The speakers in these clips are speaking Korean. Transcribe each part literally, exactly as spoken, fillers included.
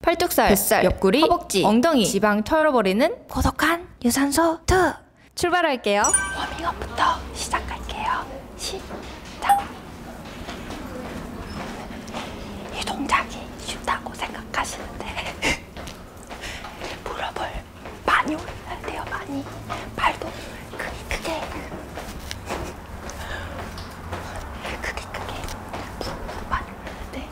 팔뚝살, 뱃살, 옆구리, 허벅지, 엉덩이, 지방 털어버리는 고독한 유산소 투! 출발할게요. 워밍업부터 시작할게요. 시작! 이 동작이 쉽다고 생각하시는데 무릎을 많이 올려야 돼요. 많이. 발도 크게 크게 크게 크게 무릎 많이 올리는데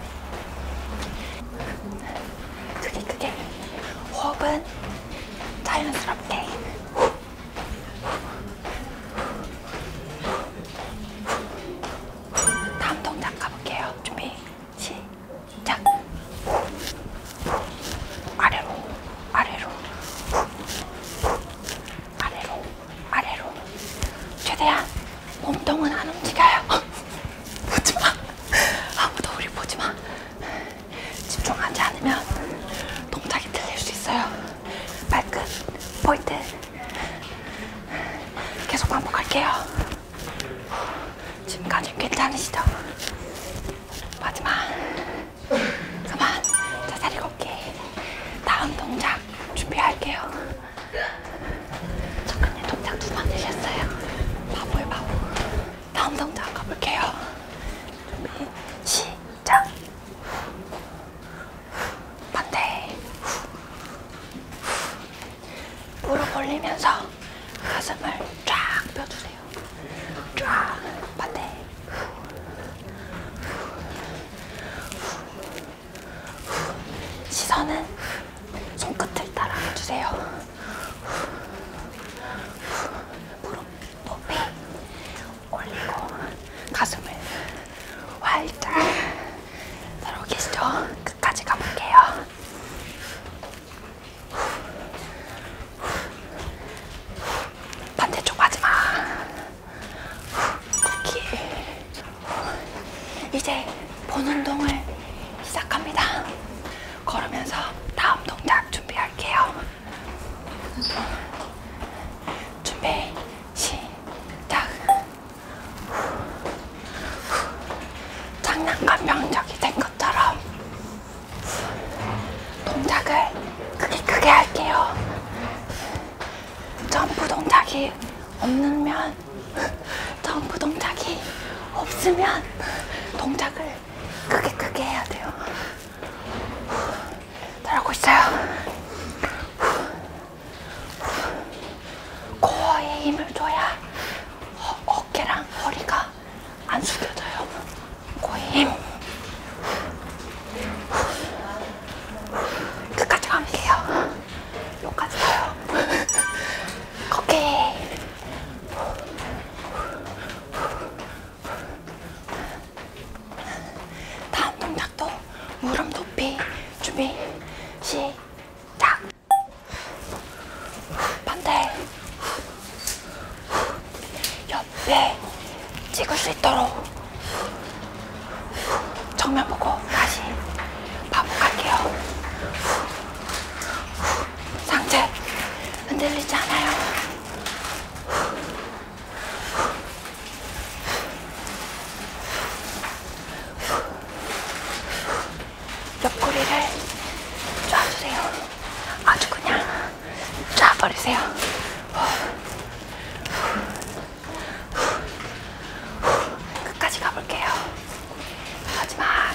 크게 크게 호흡은 자연스럽게. 다음 동작 가볼게요. 준비 시작. 아래로 아래로 아래로 아래로. 최대한 몸통은 안 움직여요. 보지마. 아무도 우리 보지마. 집중하지 않으면 동작이 틀릴 수 있어요. 발끝 포인트. 계속 반복할게요. 지금까지 괜찮으시죠? 마지막. 그만. 자세히 걷기. 다음 동작 준비할게요. 잠깐만, 동작 두 번 내셨어요. 바보예요, 바보. 다음 동작 가볼게요. 준비 시작. 반대. 무릎 올리면서 가슴을 쫙 펴주세요. 쫙. 반대. 시선은 손끝을 따라가주세요. 무릎 높이 올리고 가슴을 활짝. 따라오고 계시죠? 끝까지 가볼게요. 반대쪽 마지막. 걷기. 이제 본 운동을 시작합니다. 걸으면서 다음 동작 준비할게요. 준비 시작. 장난감 병력이 된 것처럼 동작을 크게 크게 할게요. 점프 동작이 없으면 점프 동작이 없으면 동작을 크게 크게 해야 돼요. 잘하고 있어요. 코어에 힘을 줘야 어, 어깨랑 허리가 안 숙여져요. 코어에 힘. 끝까지 갈게요. 여기까지 가요. 걷기. 다음 동작도 무릎 높이. 준비 시작. 반대. 옆에 찍을 수 있도록 정면 보고 다시 반복할게요. 상체 흔들리지 않아요. 옆구리를 쫙주세요. 아주 그냥 쫙버리세요. 끝까지 가볼게요. 마지막.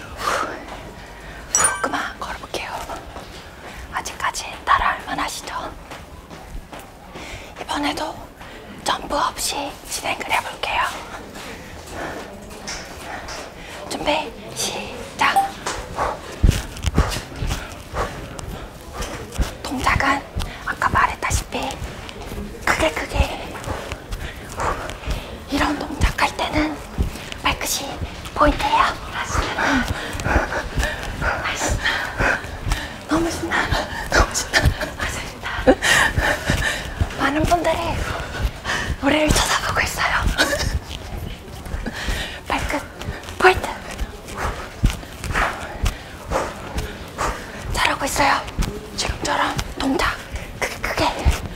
그만 걸어볼게요. 아직까지 따라할 만하시죠? 이번에도 점프 없이 진행을 해볼게요. 준비 시작. 동작은 아까 말했다시피 크게 크게. 이런 동작 할 때는 발끝이 포인트예요. 너무 신나. 너무 신나. 맞습니다. 많은 분들이 우리를 쳐다보고 있어요. 발끝 포인트. 잘하고 있어요. 지금처럼 동작 크게 크게.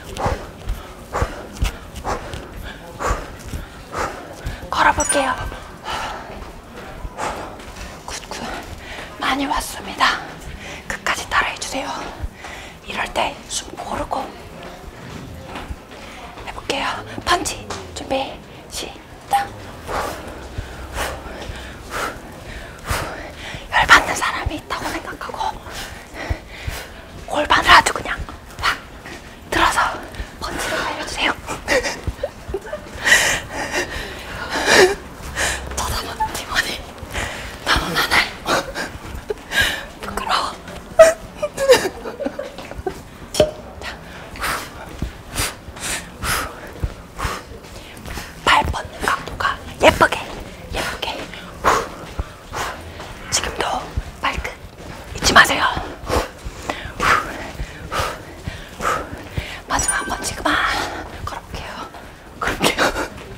걸어볼게요. 굿굿. 많이 왔습니다. 끝까지 해주세요. 이럴 때 숨 고르고 해볼게요. 펀치 준비 시작. 열받는 사람이 있다고 생각하고 골반을 아주 그냥 확 들어서 펀치를 날려주세요. 쳐다보는 팀원이 너무 많아요. 부끄러워. 발 뻗는 각도가 예쁘게 예쁘게. 지금도 발끝 잊지 마세요. 마지막 한 번 지금만 걸어볼게요. 걸을게요.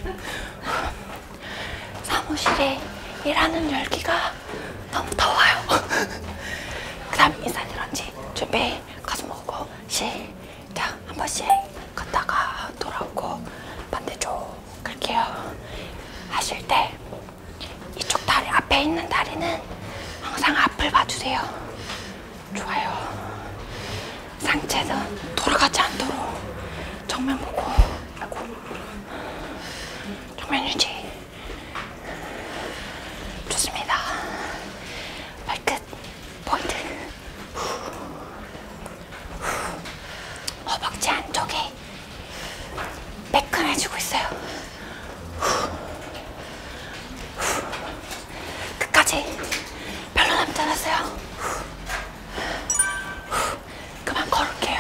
사무실에 일하는 열기가 너무 더워요. 그 다음 인사드런지 준비. 가슴 모으고 시작. 한 번씩 갔다가 돌아오고 반대쪽 갈게요. 하실 때 이쪽 다리, 앞에 있는 다리는 항상 앞을 봐주세요. 좋아요. 상체는 돌아가지 않도록 정면 보고. 아이고. 정면 유지. 좋습니다. 발끝 포인트. 허벅지 안쪽에 매끈해지고 있어요. 끝까지. 별로 남지 않았어요. 그만 걸을게요.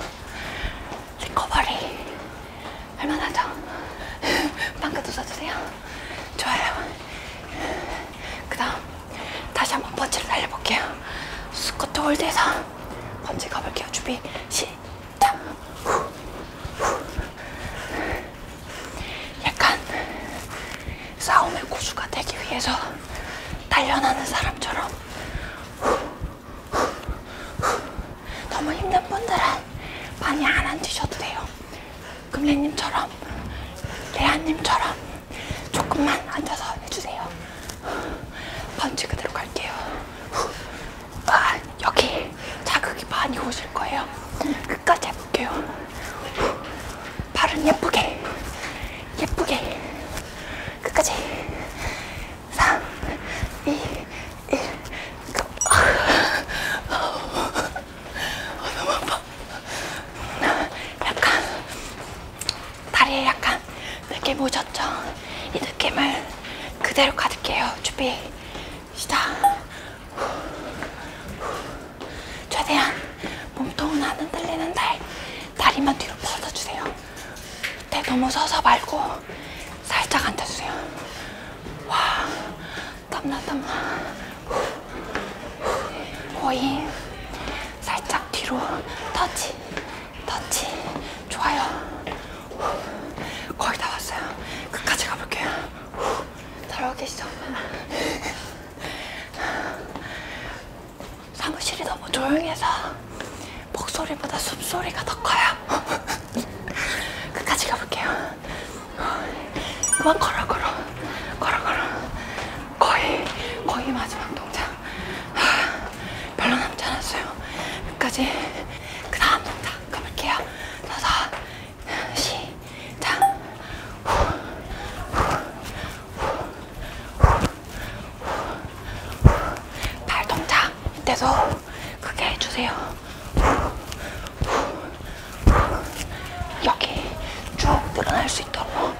리커버리 할만하죠? 방긋 웃어주세요. 좋아요. 그 다음 다시 한번 펀치를 날려볼게요. 스쿼트 홀드에서 펀치 가볼게요. 준비 시작. 약간 싸움의 고수가 되기 위해서 단련하는 사람처럼. 너무 힘든 분들은 많이 안 앉으셔도 돼요. 금래님처럼, 레아님처럼 조금만 앉아서 해주세요. 펀치 그대로 갈게요. 아, 여기 자극이 많이 오실 거예요. 끝까지 해볼게요. 발은 예쁘게, 예쁘게. 끝까지. 삼, 이, 일. 너무 아파. 약간 다리에 약간 느낌 오셨죠? 이 느낌을 그대로 가질게요. 준비 시작. 최대한 몸통은 안 흔들리는데 다리만 뒤로 뻗어주세요. 밑에 너무 서서 말고 살짝 앉아주세요. 와, 땀나 땀나. 거의 살짝 뒤로 터치 터치. 좋아요. 거의 다 왔어요. 끝까지 가볼게요. 잘하고 계시죠? 사무실이 너무 조용해서 목소리보다 숨소리가 더 커요. 끝까지 가볼게요. 그만 걸어 걸어 걸어 걸어. 거의 거의 마지막 동작. 별로 남지 않았어요. 끝까지. 그 다음 동작 가볼게요. 서서 시작. 발 동작 이때도 크게 해주세요. 여기 쭉 늘어날 수 있도록.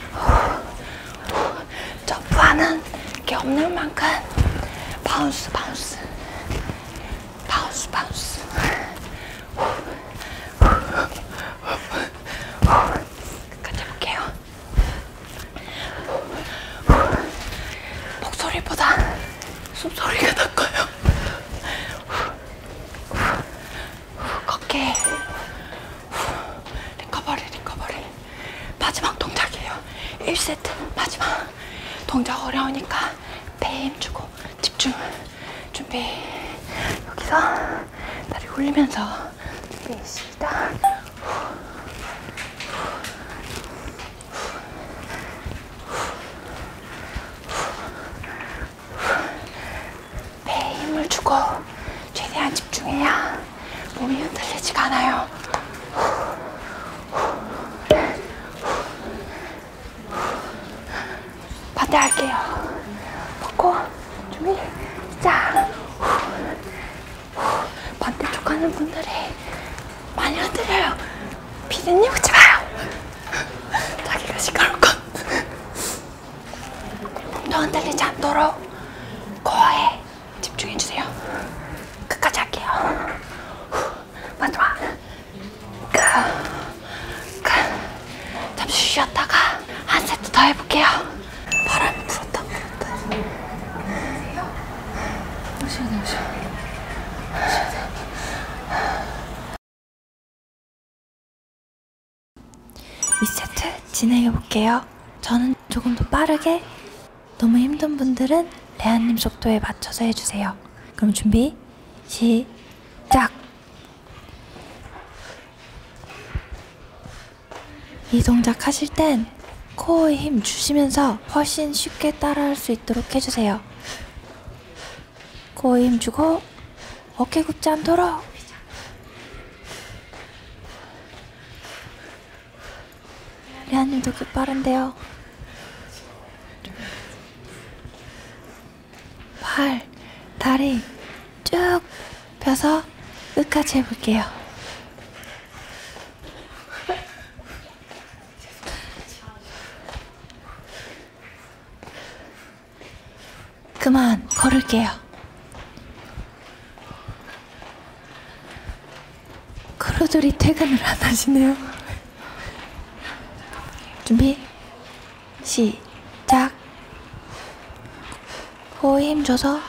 점프하는 게 없는 만큼 바운스 바운스 바운스 바운스. 끝까지 해볼게요. 목소리보다 숨소리가 더 커요. 걷게. 리커버리 리커버리. 마지막 동작이에요. 일 세트 마지막 동작. 어려우니까 배에 힘주고 집중. 준비. 여기서 다리 올리면서 준비 시작. 배에 힘을 주고 최대한 집중해야 몸이 흔들리지가 않아요. 반대할게요. 벗고 준비 시작. 반대쪽 하는 분들이 많이 흔들려요. 피디님 웃지 마요. 자기가 시끄러울 것. 몸도 흔들리지 않도록 코어에 집중해주세요. 끝까지 할게요. 마지막. 끝. 끝. 잠시 쉬었다가 한 세트 더 해볼게요. 바람이 불었다 불었다. 오시오 오시오. 이 세트 진행해볼게요. 저는 조금 더 빠르게, 너무 힘든 분들은 레아님 속도에 맞춰서 해주세요. 그럼 준비 시작. 이 동작 하실 땐 코어에 힘 주시면서 훨씬 쉽게 따라할 수 있도록 해주세요. 코어에 힘 주고 어깨 굽지 않도록. 레아님도 꽤 빠른데요. 팔, 다리 쭉 펴서 끝까지 해볼게요. 그만 걸을게요. 크루들이 퇴근을 안 하시네요. 준비 시작. 코어에 힘줘서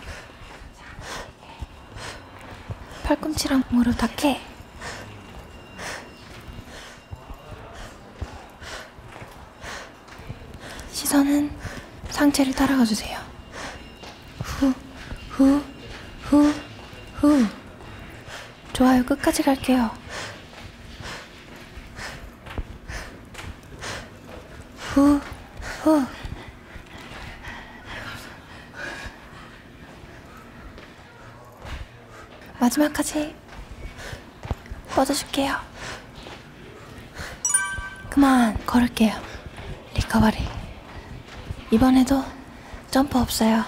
팔꿈치랑 무릎 닿게. 시선은 상체를 따라가 주세요. 후, 후, 후, 후. 좋아요. 끝까지 갈게요. 후, 후. 마지막까지 뻗어줄게요. 그만 걸을게요. 리커버리. 이번에도 점프 없어요.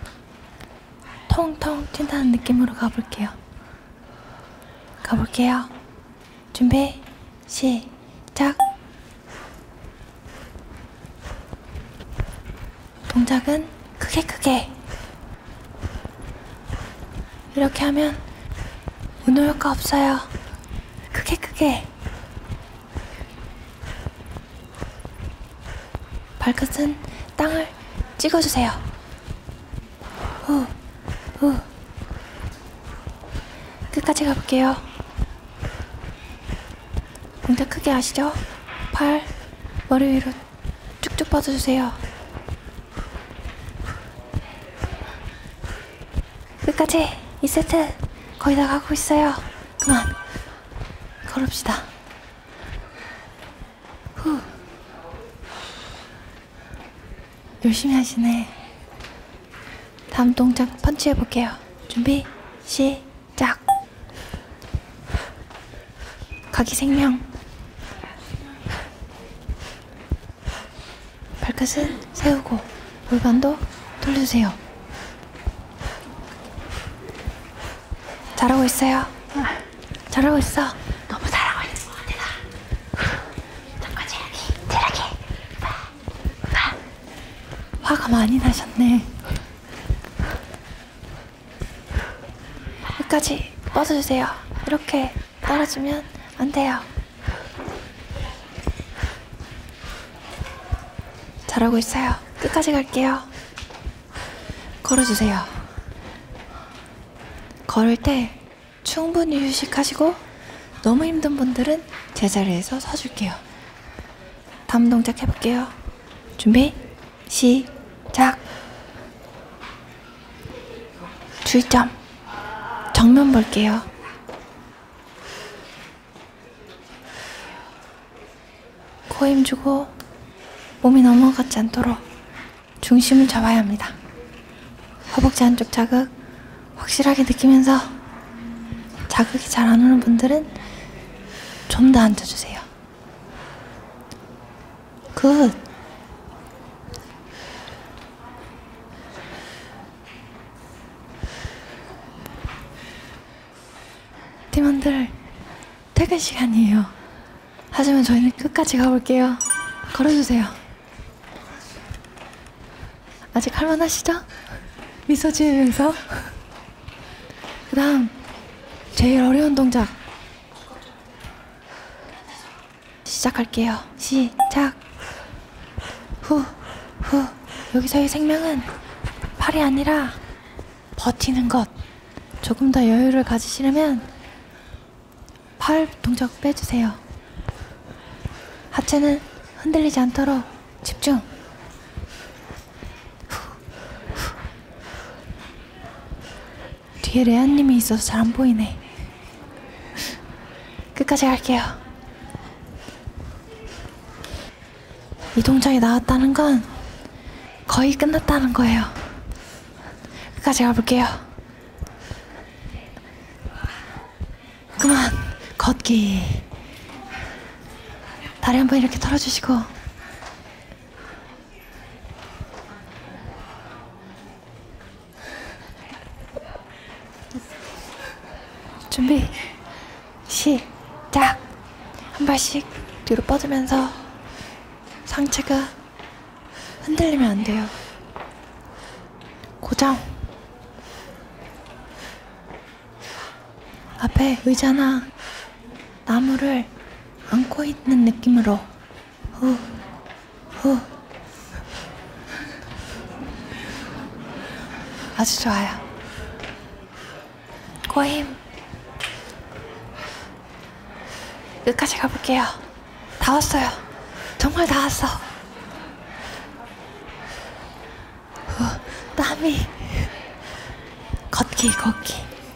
통통 튄다는 느낌으로 가볼게요. 가볼게요. 준비 시작. 동작은 크게 크게. 이렇게 하면 운동 효과 없어요. 크게 크게. 발끝은 땅을 찍어주세요. 후, 후. 끝까지 가볼게요. 동작 크게 아시죠? 팔, 머리 위로 쭉쭉 뻗어주세요. 끝까지. 이 세트 거의 다 가고 있어요. 그만 걸읍시다. 후. 열심히 하시네. 다음 동작 펀치 해볼게요. 준비 시작. 각이 생명. 발끝은 세우고 골반도 돌려주세요. 잘하고 있어요. 잘하고 있어. 너무 잘하고 있는 것 같아. 잠깐 체력이 체력이 화가 많이 나셨네. 끝까지 뻗어주세요. 이렇게 떨어지면 안 돼요. 잘하고 있어요. 끝까지 갈게요. 걸어주세요. 걸을 때 충분히 휴식하시고, 너무 힘든 분들은 제자리에서 서줄게요. 다음 동작 해볼게요. 준비 시작. 주의점 정면 볼게요. 코 힘주고 몸이 넘어가지 않도록 중심을 잡아야 합니다. 허벅지 한쪽 자극 확실하게 느끼면서 자극이 잘 안 오는 분들은 좀 더 앉아주세요. 굿. 팀원들 퇴근 시간이에요. 하지만 저희는 끝까지 가볼게요. 걸어주세요. 아직 할만하시죠? 미소 지으면서. 그 다음 제일 어려운 동작 시작할게요. 시작. 후, 후. 여기서의 생명은 팔이 아니라 버티는 것. 조금 더 여유를 가지시려면 팔 동작 빼주세요. 하체는 흔들리지 않도록 집중. 후, 후. 뒤에 레아님이 있어서 잘 안 보이네. 끝까지 갈게요. 이 동작이 나왔다는 건 거의 끝났다는 거예요. 끝까지 가볼게요. 그만. 걷기. 다리 한번 이렇게 털어주시고. 준비 시작. 한 발씩 뒤로 뻗으면서 상체가 흔들리면 안 돼요. 고정. 앞에 의자나 나무를 안고 있는 느낌으로 후, 후. 아주 좋아요. 코어 힘. 끝까지 가볼게요. 다 왔어요. 정말 다 왔어. 후, 땀이. 걷기, 걷기.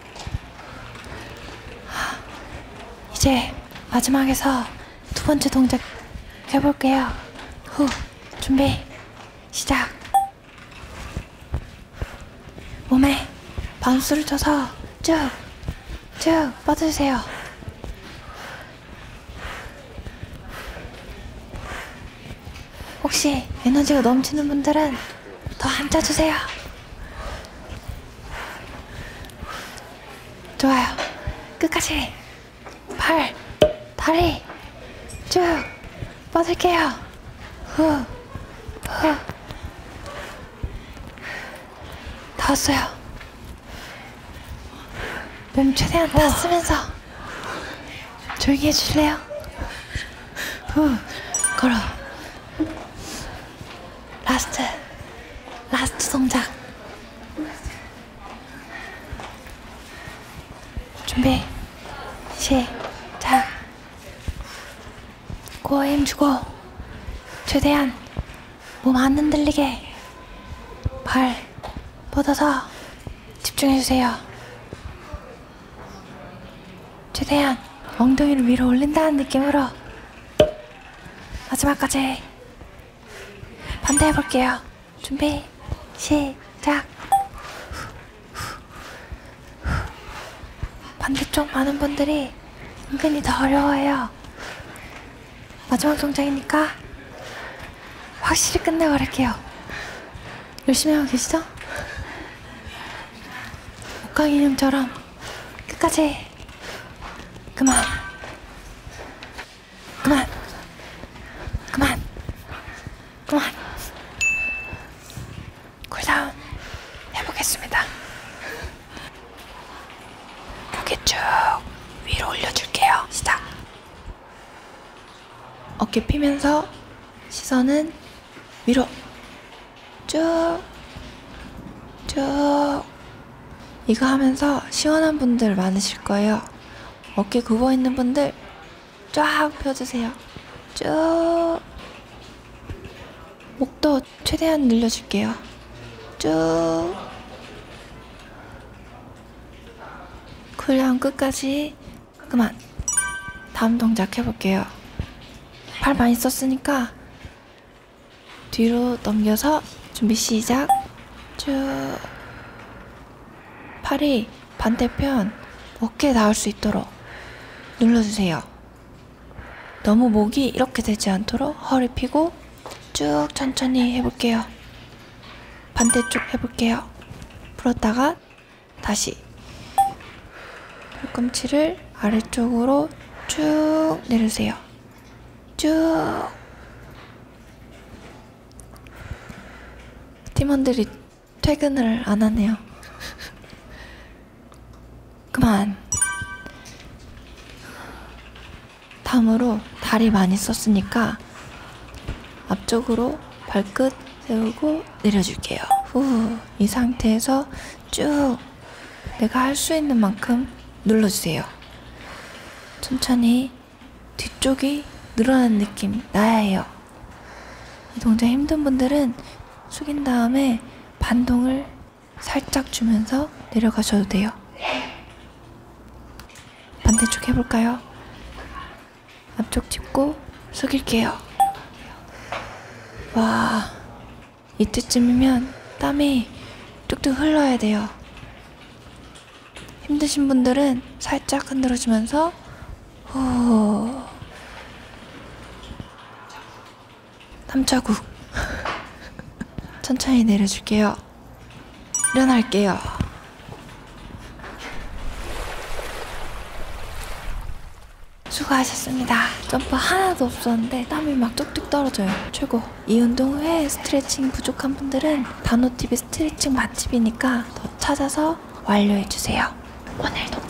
이제 마지막에서 두 번째 동작 해볼게요. 후, 준비, 시작. 몸에 반수를 쳐서 쭉, 쭉 뻗으세요. 혹시 에너지가 넘치는 분들은 더 앉아주세요. 좋아요. 끝까지 팔, 다리 쭉 뻗을게요. 후, 후. 다 왔어요. 몸 최대한 다 쓰면서 조용히 해주실래요? 후, 걸어. 라스트, 라스트 동작. 준비, 시작. 코어에 힘주고 최대한 몸 안 흔들리게 발 뻗어서 집중해주세요. 최대한 엉덩이를 위로 올린다는 느낌으로 마지막까지 반대 해볼게요. 준비, 시작. 반대쪽 많은 분들이 은근히 더 어려워해요. 마지막 동작이니까 확실히 끝내버릴게요. 열심히 하고 계시죠? 목강 인형처럼 끝까지. 그만, 그만, 그만, 그만. 쿨다운 해보겠습니다. 고개 쭉 위로 올려줄게요. 시작. 어깨 피면서 시선은 위로 쭉, 쭉. 이거 하면서 시원한 분들 많으실 거예요. 어깨 굽어 있는 분들 쫙 펴주세요. 쭉. 목도 최대한 늘려줄게요. 쭉. 쿨다운 끝까지. 그만. 다음 동작 해볼게요. 팔 많이 썼으니까 뒤로 넘겨서 준비 시작. 쭉. 팔이 반대편 어깨에 닿을 수 있도록 눌러주세요. 너무 목이 이렇게 되지 않도록 허리 펴고 쭉 천천히 해볼게요. 반대쪽 해볼게요. 풀었다가 다시 팔꿈치를 아래쪽으로 쭉 내려주세요. 쭉. 팀원들이 퇴근을 안 하네요. 그만. 다음으로 다리 많이 썼으니까 앞쪽으로 발끝 세우고 내려줄게요. 후, 이 상태에서 쭉 내가 할 수 있는 만큼 눌러주세요. 천천히 뒤쪽이 늘어나는 느낌 나야 해요. 이 동작 힘든 분들은 숙인 다음에 반동을 살짝 주면서 내려가셔도 돼요. 반대쪽 해볼까요? 앞쪽 짚고 숙일게요. 와, 이때쯤이면 땀이 뚝뚝 흘러야 돼요. 힘드신 분들은 살짝 흔들어주면서 후, 땀자국 천천히 내려줄게요. 일어날게요. 수고하셨습니다. 점프 하나도 없었는데 땀이 막 뚝뚝 떨어져요. 최고. 이 운동 후에 스트레칭 부족한 분들은 단호티비 스트레칭 맛집이니까 더 찾아서 완료해주세요. 오늘도